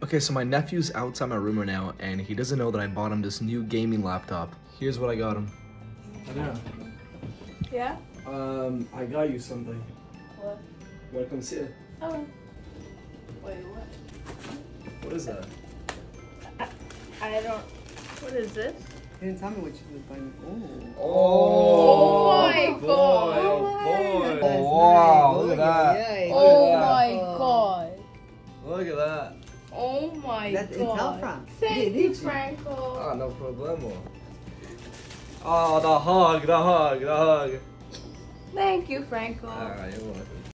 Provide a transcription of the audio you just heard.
Okay, so my nephew's outside my room right now, and he doesn't know that I bought him this new gaming laptop. Here's what I got him. Yeah? I got you something. What? You wanna come see it? Oh. Wait, what? What is that? I don't... What is this? You didn't tell me what you was buying. Oh my god! Oh, wow, look at that. Oh my god! Look at that. Oh my That's god! Intel from. Thank you, Franco. Ah, no problemo. Oh, the hug. Thank you, Franco. Alright, you're welcome.